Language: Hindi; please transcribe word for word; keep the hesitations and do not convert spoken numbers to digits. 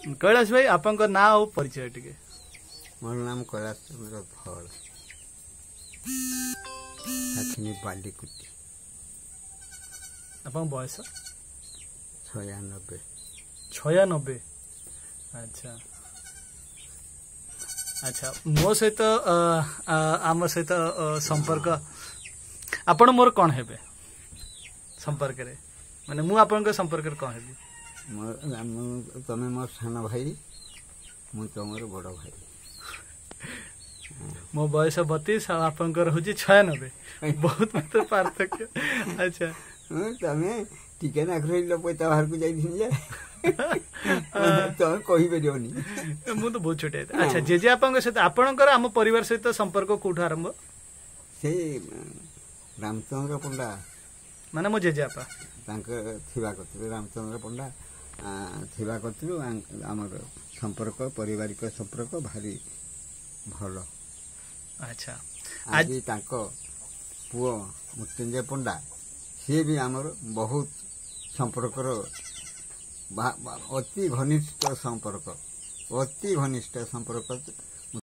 कैलाश भाई आपन ना और परिचय टिके। मोर नाम कैलाश चंद्र भल बालीकुटी। आपन बयस छयानबे छयानबे। अच्छा अच्छा मो सहित आम सहित संपर्क आपण मोर कौन हेबे संपर्क रे माने मु आपन के संपर्क रे कौन हेबी? तमे मोर सान भाई मु तमर बड़ भाई। मो बयस बतीस आपंकर हूँ छयानबे बहुत मात्र पार्थक्य। अच्छा तमे टिके नाखर पैसा बाहर को जाइए तमें कही पारनी मु तो बहुत छोटे। अच्छा जेजे आपन सहित आपणकर आम परिवार सहित संपर्क कोठु आरंभ? से रामचंद्र पंडा माने मो जेजे आपा थिबा कतु रामचंद्र पंडा थिबा कतु आमर संपर्क पारिवारिक संपर्क भारी भल। अच्छा आज तांको पुओ मृत्युंजय पंडा सी भी आमर बहुत संपर्क अति घनिष्ठ संपर्क अति घनिष्ठ संपर्क